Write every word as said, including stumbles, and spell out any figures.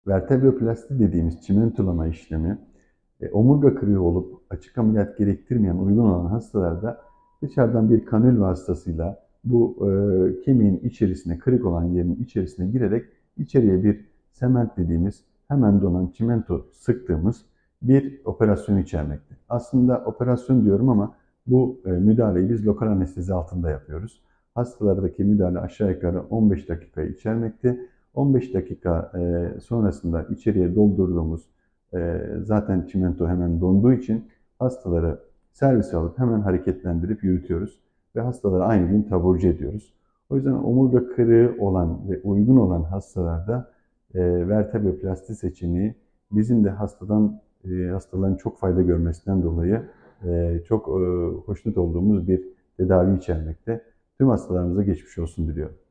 Vertebroplasti dediğimiz çimentolama işlemi, e, omurga kırığı olup açık ameliyat gerektirmeyen uygun olan hastalarda dışarıdan bir kanül vasıtasıyla bu e, kemiğin içerisine, kırık olan yerin içerisine girerek içeriye bir sement dediğimiz hemen donan çimento sıktığımız bir operasyon içermekte. Aslında operasyon diyorum ama bu e, müdahaleyi biz lokal anestezi altında yapıyoruz. Hastalardaki müdahale aşağı yukarı on beş dakika içermekte. on beş dakika e, sonrasında içeriye doldurduğumuz e, zaten çimento hemen donduğu için hastaları servise alıp hemen hareketlendirip yürütüyoruz ve hastaları aynı gün taburcu ediyoruz. O yüzden omurga kırığı olan ve uygun olan hastalarda e, vertebroplasti seçeneği bizim de hastadan e, hastaların çok fayda görmesinden dolayı e, çok e, hoşnut olduğumuz bir tedavi içermekte. Tüm hastalarımıza geçmiş olsun diliyorum.